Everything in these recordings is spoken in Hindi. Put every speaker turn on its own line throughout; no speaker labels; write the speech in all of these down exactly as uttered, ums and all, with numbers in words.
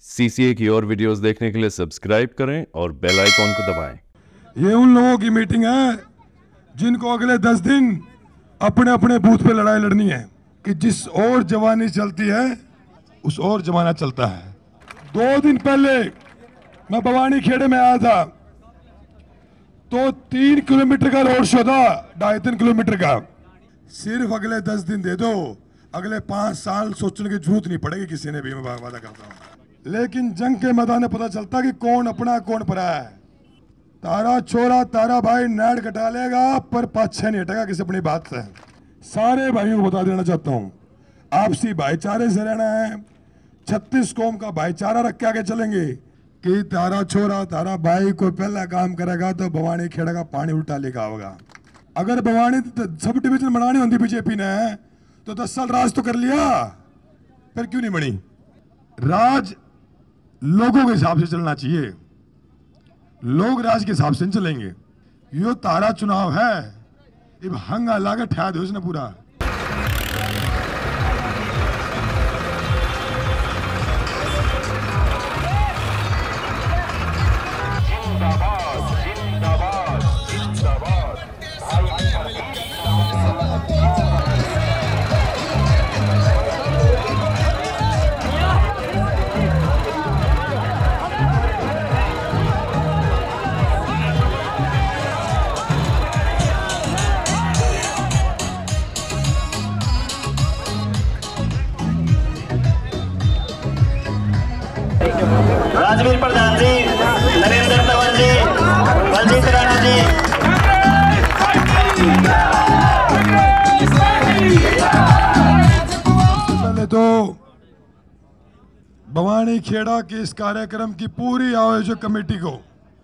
सीसीए की और वीडियोस देखने के लिए सब्सक्राइब करें और बेल आइकॉन को दबाएं।
ये उन लोगों की मीटिंग है जिनको अगले दस दिन अपने अपने बूथ पे लड़ाई लड़नी है कि जिस और जवानी चलती है उस और जमाना चलता है। दो दिन पहले मैं भवानी खेड़े में आया था तो तीन किलोमीटर का रोड शो था, ढाई तीन किलोमीटर का। सिर्फ अगले दस दिन दे दो, अगले पांच साल सोचने की जरूरत नहीं पड़ेगी किसी ने भी, मैं वादा करता हूं। लेकिन जंग के मैदान में पता चलता कि कौन अपना कौन पराया है। तारा छोरा तारा भाई नाड़ कटा लेगा पर पाछे नहीं हटेगा किसी अपनी बात से। सारे भाइयों को बता देना चाहता हूं, आपसी भाईचारे से रहना है। छत्तीस कौम का भाईचारा रख के आगे चलेंगे कि तारा छोरा तारा भाई कोई पहला काम करेगा तो भवानी खेड़ा का पानी उल्टा लेगा होगा। अगर भवानी सब डिवीजन बनानी होती बीजेपी ने तो दस साल राज तो कर लिया, फिर क्यों नहीं बनी? राज लोगों के हिसाब से चलना चाहिए, लोग राज के हिसाब से नहीं चलेंगे। यो तारा चुनाव है, ये हंगा लागे ठा दो उसने पूरा।
राजवीर प्रधान जी, नरेंद्र तंवर जी, बलजीत राणा जी,
पहले तो भवानी खेड़ा के इस कार्यक्रम की पूरी आयोजक कमेटी को,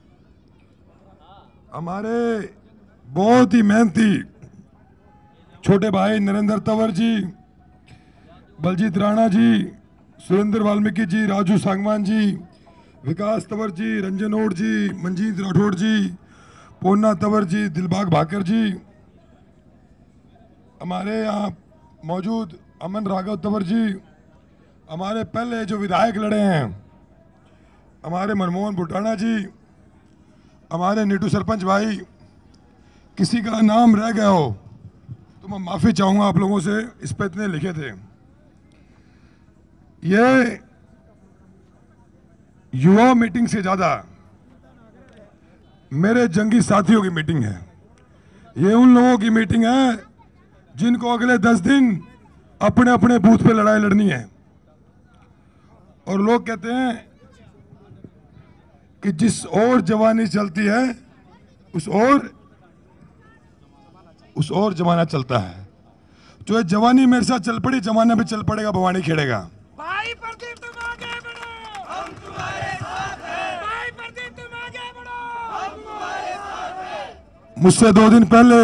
हमारे बहुत ही मेहनती छोटे भाई नरेंद्र तंवर जी, बलजीत राणा जी, सुरेंद्र वाल्मीकि जी, राजू सांगवान जी, विकास तंवर जी, रंजन ओड जी, मंजीत राठौड़ जी, पोन्ना तंवर जी, दिलबाग भाकर जी, हमारे यहाँ मौजूद अमन राघव तंवर जी, हमारे पहले जो विधायक लड़े हैं हमारे मनमोहन भुटाना जी, हमारे नीटू सरपंच भाई, किसी का नाम रह गया हो तो मैं माफ़ी चाहूँगा आप लोगों से, इस पर इतने लिखे थे। ये युवा मीटिंग से ज्यादा मेरे जंगी साथियों की मीटिंग है। ये उन लोगों की मीटिंग है जिनको अगले दस दिन अपने अपने बूथ पे लड़ाई लड़नी है। और लोग कहते हैं कि जिस और जवानी चलती है उस और उस और जमाना चलता है। जो जवानी मेरे साथ चल पड़ी, जमाना भी चल पड़ेगा, भवानी खेड़ेगा।
भाई प्रदीप तुम आगे बढ़ो, हम तुम्हारे साथ हैं। भाई प्रदीप तुम आगे बढ़ो, हम तुम्हारे साथ हैं।
मुझसे दो दिन पहले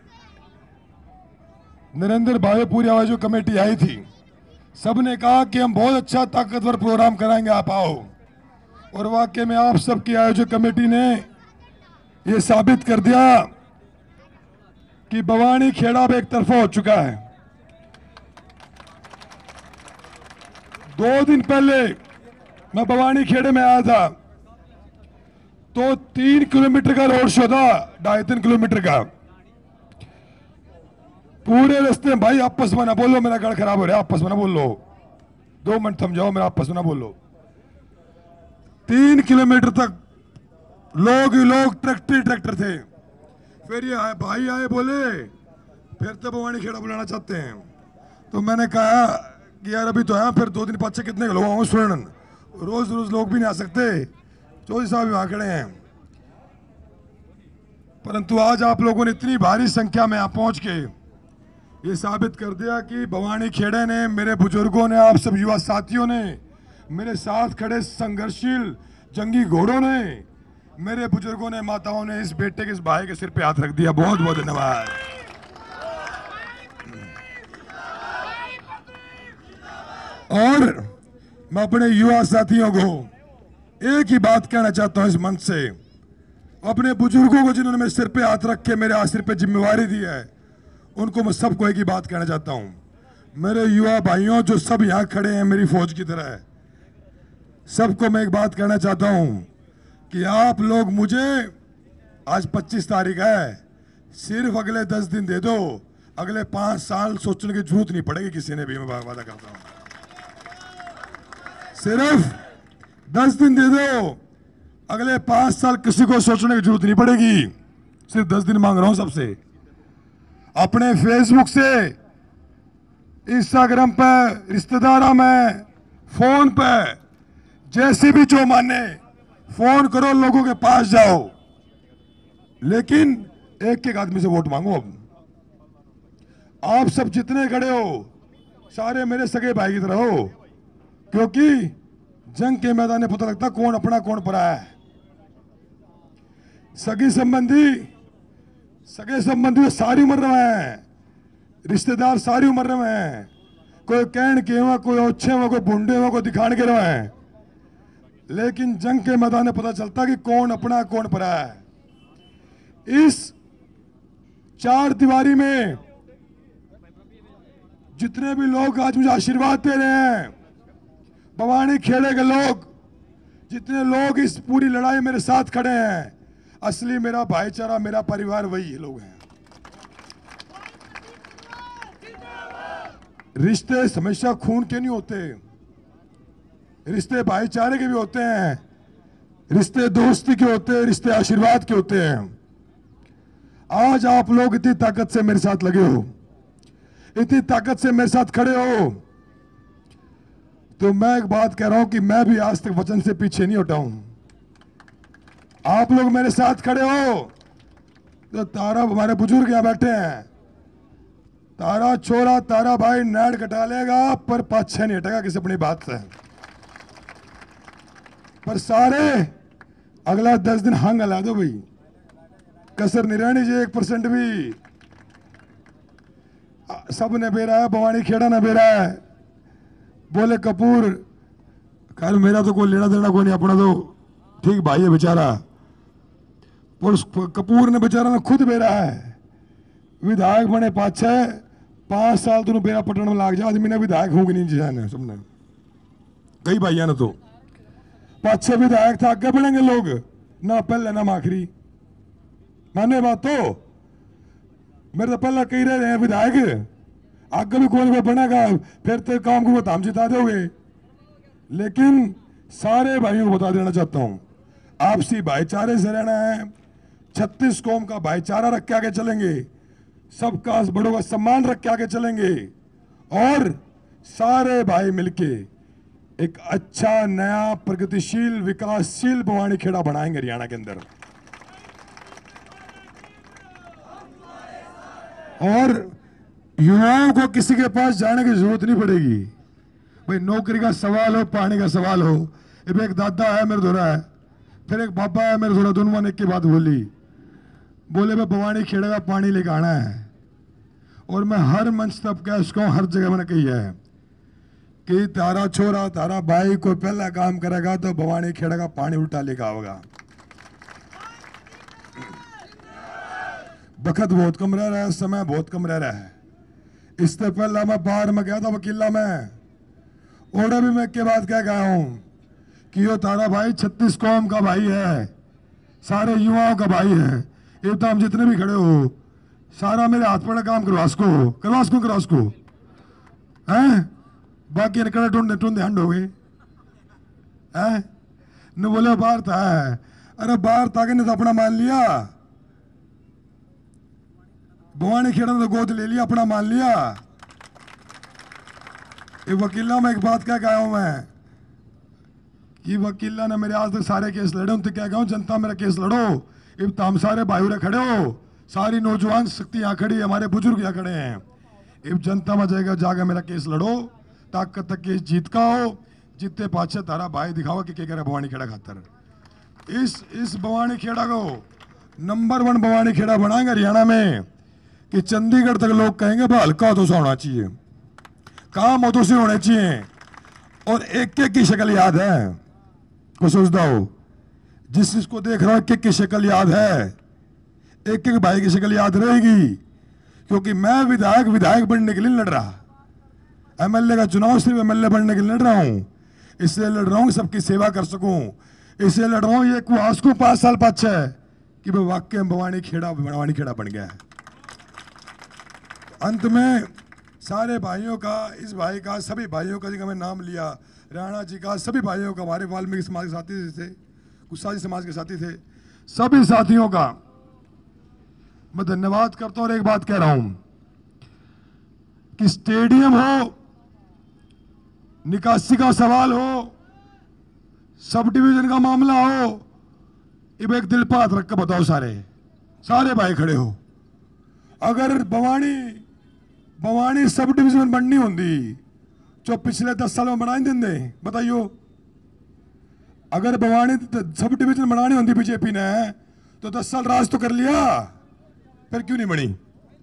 नरेंद्र भाई पूरी आयोजक कमेटी आई थी, सबने कहा कि हम बहुत अच्छा ताकतवर प्रोग्राम कराएंगे, आप आओ। और वाकई में आप सबकी आयोजक कमेटी ने यह साबित कर दिया कि भवानी खेड़ा अब एक तरफा हो चुका है। दो दिन पहले मैं भवानी खेड़े में आया था तो तीन किलोमीटर का रोड शो था, ढाई तीन किलोमीटर का। पूरे रास्ते में भाई आपस में ना बोलो, मेरा गड़ खराब हो रहा है, आपस में ना बोलो, दो मिनट थम जाओ, मेरा आपस में ना बोलो। तीन किलोमीटर तक लोग ही लोग ट्रैक्टर ट्रैक्टर थे। फिर ये आए भाई आए बोले फिर तो भवानी खेड़ा बुलाना चाहते हैं। तो मैंने कहा कि यार अभी तो है, फिर दो दिन पाँच कितने लोग आऊँ सुन, रोज रोज लोग भी नहीं आ सकते, चौधरी साहब यहाँ खड़े हैं। परंतु आज आप लोगों ने इतनी भारी संख्या में यहाँ पहुँच के ये साबित कर दिया कि भवानी खेड़े ने, मेरे बुजुर्गों ने, आप सब युवा साथियों ने, मेरे साथ खड़े संघर्षशील जंगी घोड़ों ने, मेरे बुजुर्गों ने, माताओं ने इस बेटे के, इस भाई के सिर पे हाथ रख दिया। बहुत बहुत धन्यवाद। और मैं अपने युवा साथियों को एक ही बात कहना चाहता हूं इस मंच से, अपने बुजुर्गों को जिन्होंने मेरे सिर पे हाथ रख के मेरे सिर पे जिम्मेवारी दी है, उनको मैं सबको एक ही बात कहना चाहता हूं। मेरे युवा भाइयों जो सब यहाँ खड़े हैं मेरी फौज की तरह है, सबको मैं एक बात कहना चाहता हूं कि आप लोग मुझे, आज पच्चीस तारीख है, सिर्फ अगले दस दिन दे दो, अगले पांच साल सोचने की जरूरत नहीं पड़ेगी किसी ने भी, मैं वादा करता हूं। सिर्फ दस दिन दे दो, अगले पांच साल किसी को सोचने की जरूरत नहीं पड़ेगी। सिर्फ दस दिन मांग रहा हूं सबसे। अपने फेसबुक से, इंस्टाग्राम पे, रिश्तेदारों में, फोन पे, जैसे भी जो माने फोन करो, लोगों के पास जाओ, लेकिन एक एक आदमी से वोट मांगो। अब आप सब जितने खड़े हो सारे मेरे सगे भाई की तरह हो, क्योंकि जंग के मैदान में पता लगता कौन अपना कौन पराया है। सगी संबंधी सगे संबंधी सारी उम्र में हैं, रिश्तेदार सारी उम्र में हैं। कोई कहन के हुआ, कोई ओछे हुआ, कोई भूडे हुआ, कोई दिखान के रहे हैं, लेकिन जंग के मैदान में पता चलता कि कौन अपना कौन पराया है। इस चार दीवारी में जितने भी लोग आज मुझे आशीर्वाद दे रहे हैं, बवानी खेड़े के लोग, जितने लोग इस पूरी लड़ाई मेरे साथ खड़े हैं, असली मेरा भाईचारा, मेरा परिवार वही लोग हैं। रिश्ते हमेशा खून के नहीं होते, रिश्ते भाईचारे के भी होते हैं, रिश्ते दोस्ती के होते हैं, रिश्ते आशीर्वाद के होते हैं। आज आप लोग इतनी ताकत से मेरे साथ लगे हो, इतनी ताकत से मेरे साथ खड़े हो, तो मैं एक बात कह रहा हूं कि मैं भी आज तक वचन से पीछे नहीं हटा हूं। आप लोग मेरे साथ खड़े हो तो तारा, हमारे बुजुर्ग यहां बैठे हैं, तारा छोरा, तारा भाई नैड कटा लेगा पर पाछे नहीं हटेगा किसी अपनी बात से। पर सारे अगला दस दिन हंग हला दो भाई, कसर नहीं रहनी चाहिए एक परसेंट भी। सब ने बेरा है, भवानी खेड़ा ने बेरा है। बोले कपूर, कल मेरा तो कोई लेना देना कोई नहीं, अपना तो ठीक भाई है बेचारा। और कपूर ने बेचारा ने खुद बेरा है, विधायक बने पाछे पांच साल दोनों बेरा पटन में लाग जा, आदमी ने विधायक होंगे नहीं जिसे सबने, कई भाइयों ने तो पाछे विधायक था, आगे बढ़ेंगे लोग, ना पहले ना आखिरी। माने बात तो मेरे तो पहला कही रहे हैं विधायक, आगे भी कोई बनेगा, फिर तो काम को बताम जिता दोगे। लेकिन सारे भाइयों को बता देना चाहता हूं, आपसी भाईचारे से रहना है, छत्तीस कौम का भाईचारा रख के आगे चलेंगे, सबका बड़ों का सम्मान रख के आगे चलेंगे, और सारे भाई मिलके एक अच्छा नया प्रगतिशील विकासशील भवानी खेड़ा बनाएंगे हरियाणा के अंदर। और युवाओं को किसी के पास जाने की जरूरत नहीं पड़ेगी भाई, नौकरी का सवाल हो, पानी का सवाल हो। एक दादा है मेरे धोरा है, फिर एक बाबा है मेरे धोरा, दोनों ने एक की बात बोली, बोले मैं भवानी खेड़ा का पानी लेकर आना है। और मैं हर मंच तब कह उसको, हर जगह मैंने कही है कि तारा छोरा, तारा भाई कोई पहला काम करेगा तो भवानी खेड़ा का पानी उल्टा लेकर आओगा। वक्त बहुत कम रह रहा है, समय बहुत कम रह रहा है। इससे पहला मैं बाहर में गया था वकीला में, और भी मैं के बात कह गया हूं कि यो तारा भाई छत्तीस कौम का भाई है, सारे युवाओं का भाई है। ये तो हम जितने भी खड़े हो सारा मेरे हाथ पड़ा काम करवा सको, करवा सको करवा सको हैं, बाकी निकले टूंडे टूंडे हंड हो गए हैं। न बोले बाहर था, अरे बाहर था कि नहीं तो अपना मान लिया, भवानी खेड़ा ने तो गोद ले लिया, अपना मान लिया। ये वकीला में एक बात क्या कहा हूं मैं कि वकीला ने मेरे आज तक सारे केस लड़े, उनसे क्या कहूं, जनता मेरा केस लड़ो। अब तो हम सारे भाई खड़े हो, सारी नौजवान शक्ति यहाँ खड़ी है, हमारे बुजुर्ग यहाँ खड़े हैं। अब जनता में जाएगा, जाकर मेरा केस लड़ो, ताकत तक केस जीत का हो, जितने पाछे तारा भाई दिखाओ कि क्या कह रहा भवानी खेड़ा खातर। इस इस भवानी खेड़ा को नंबर वन भवानी खेड़ा बनाएंगे हरियाणा में, कि चंडीगढ़ तक लोग कहेंगे भाई हल्का तो होना चाहिए, काम हो तो से होने चाहिए, और एक एक की शक्ल याद है, को सोचता हो जिस जिसको देख रहा है, एक एक की शक्ल याद है, एक एक भाई की शक्ल याद रहेगी। क्योंकि मैं विधायक विधायक बनने के लिए लड़ रहा, एमएलए का चुनाव सिर्फ एमएलए बनने के लिए लड़ रहा हूं। इसलिए लड़ रहा हूँ सबकी सेवा कर सकूं, इसलिए लड़ रहा हूँ ये कुआस को पांच साल पाछे है कि मैं वाकई में भवानी खेड़ा भवानी खेड़ा बन गया है। अंत में सारे भाइयों का, इस भाई का, सभी भाइयों का जिनका मैं नाम लिया, राणा जी का, सभी भाइयों का, हमारे वाल्मीकि समाज के साथी थे, कुशाजी समाज के साथी थे, सभी साथियों का मैं धन्यवाद करता हूं। और एक बात कह रहा हूं कि स्टेडियम हो, निकासी का सवाल हो, सब डिवीजन का मामला हो, अब एक दिल पर हाथ रख कर बताओ, सारे सारे भाई खड़े हो, अगर भवानी भवानी सब डिवीजन बननी होती जो पिछले दस साल में बना देंगे, बताइयो। अगर भवानी सब डिवीजन बनानी होती बीजेपी ने तो दस साल राज तो कर लिया, फिर क्यों नहीं बनी?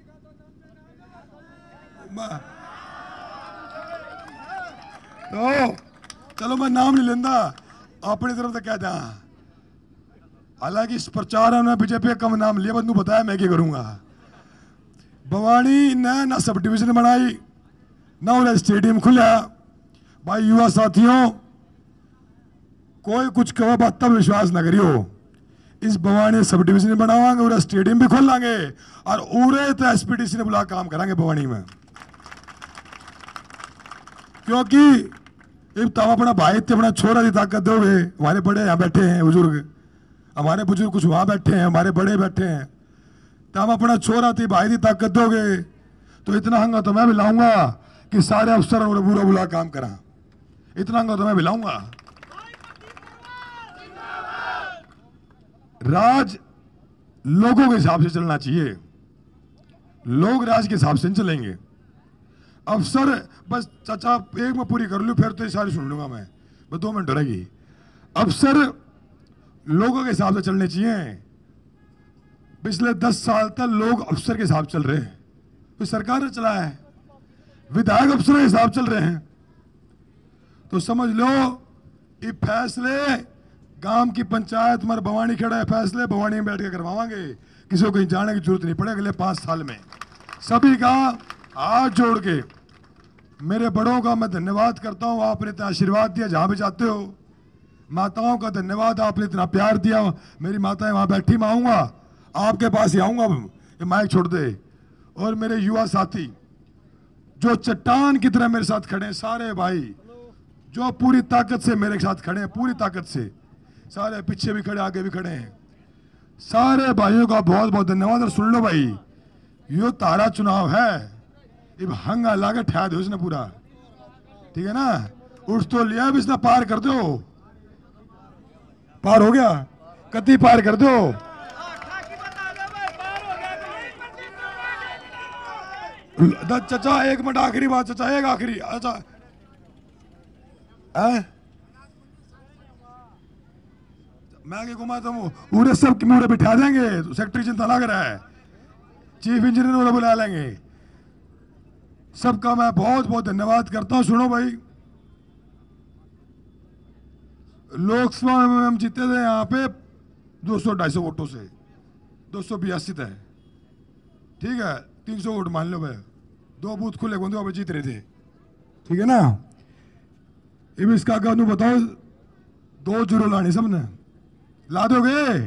तो चलो मैं नाम नहीं लेंदा, अपनी तरफ से कह दा। हालांकि इस प्रचार में बीजेपी का कम नाम लिया, बंदू बताया मैं क्या करूंगा। भवानी ने ना सब डिवीजन बनाई, ना उन्हें स्टेडियम खुला। भाई युवा साथियों, कोई कुछ कहो बात तब विश्वास न करियो। इस भवानी सब डिवीजन बनावांगे और स्टेडियम भी खोल लांगे और उरे तो एसपीडीसी ने बुला काम करांगे भवानी में, क्योंकि अब तब अपना भाई थे, अपना छोरा की ताकत दोगे। हमारे बड़े यहाँ बैठे हैं बुजुर्ग, हमारे बुजुर्ग कुछ वहां बैठे हैं, हमारे बड़े बैठे हैं, तो हम अपना छोरा थी भाई की ताकत दोगे तो इतना हंगा तो मैं भी लाऊंगा कि सारे अफसर और बुरा बुला काम करा। इतना हंगा तो मैं भी लाऊंगा। राज लोगों के हिसाब से चलना चाहिए, लोग राज के हिसाब से नहीं चलेंगे। अफसर बस चाचा एक में पूरी कर लूं फिर तो ये सारी सुन लूंगा मैं, बस दो मिनट रहेगी। अफसर लोगों के हिसाब से चलने चाहिए। पिछले दस साल तक लोग अफसर के हिसाब चल रहे हैं, तो सरकार ने चलाया है, विधायक अफसर के हिसाब चल रहे हैं। तो समझ लो ये फैसले गांव की पंचायत हमारे भवानी खेड़ा है, फैसले भवानी में बैठ के करवावांगे, किसी को कहीं जाने की जरूरत नहीं पड़ेगी अगले पांच साल में। सभी का हाथ जोड़ के मेरे बड़ों का मैं धन्यवाद करता हूं, आपने इतना आशीर्वाद दिया जहां भी जाते हो। माताओं का धन्यवाद, आपने इतना प्यार दिया। मेरी माताएं वहां बैठी, मैं आऊंगा आपके पास ही आऊंगा, ये माइक छोड़ दे। और मेरे युवा साथी जो चट्टान की तरह मेरे साथ खड़े हैं, सारे भाई जो पूरी ताकत से मेरे साथ खड़े हैं, पूरी ताकत से, सारे पीछे भी खड़े आगे भी खड़े हैं, सारे भाइयों का बहुत बहुत धन्यवाद। और सुन लो भाई, यो तारा चुनाव है, अब हंगा लागे ठा दो इसने पूरा, ठीक है ना। उठ तो लिया, अब इसने पार कर दो, पार हो गया, कति पार कर दो। चाचा एक मिनट, आखिरी बात चाचा, एक आखिरी। अच्छा है? मैं क्या घुमाता हूँ, पूरे सब मुहरे बिठा देंगे, तो सेक्रेटरी चिंता लग रहा है, चीफ इंजीनियर बुला लेंगे। सबका मैं बहुत बहुत धन्यवाद करता हूं। सुनो भाई, लोकसभा में हम जीते थे यहाँ पे दो सौ ढाई सौ वोटों से, दो सौ बयासी थे, ठीक है, तीन सौ वोट मान लो भाई, दो बूथ खुले बंदे वहां पे जीत रहे थे, ठीक है ना। अब इसका क्या बताओ, दो जीरो लानी सबने, ला दोगे?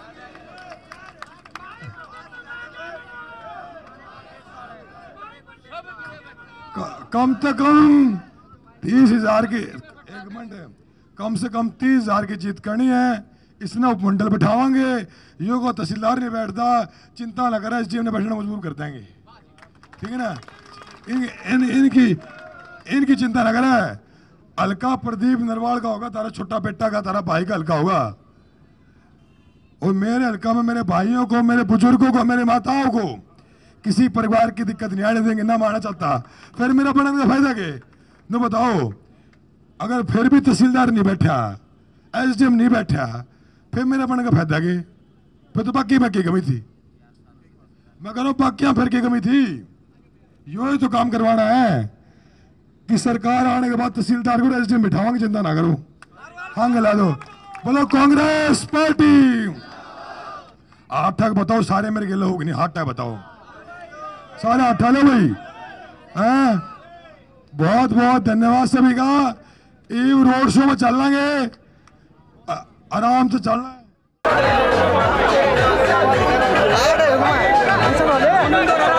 कम से कम तीस हजार की, एक मिनट, कम से कम तीस हजार की जीत करनी है। इसने उपमंडल बिठावांगे, यो को तहसीलदार नहीं बैठता, चिंता न करा, एसडीएम ने बैठना मजबूर कर देंगे, ठीक है ना। इन, इन, इनकी इनकी चिंता न करा। हल्का प्रदीप नरवाल का होगा, तारा छोटा बेटा का, तारा भाई का हल्का होगा। और मेरे हल्का में मेरे भाइयों को, मेरे बुजुर्गों को, मेरे माताओं को किसी परिवार की दिक्कत नहीं आने देंगे, ना माना चाहता। फिर मेरा बनने का फायदा के न बताओ। अगर फिर भी तहसीलदार नहीं बैठा, एसडीएम नहीं बैठा, फिर मेरा बनने का फायदा के? फिर तो बाकी बाकी कमी थी, मैं कह रहा हूं बाकियां फिर की कमी थी। यो ही तो काम करवाना है कि सरकार आने के बाद तहसीलदार को एसडीएम बिठावांगे, चिंता ना करो, हाँ ला दो। बोलो कांग्रेस पार्टी। हाथ तक बताओ, सारे मेरे गिले होगी नहीं, हाथ तक बताओ, सारे हटा लो भाई। हाँ, बहुत बहुत धन्यवाद सभी का। ये रोड शो में चल लेंगे, आराम से चलना है।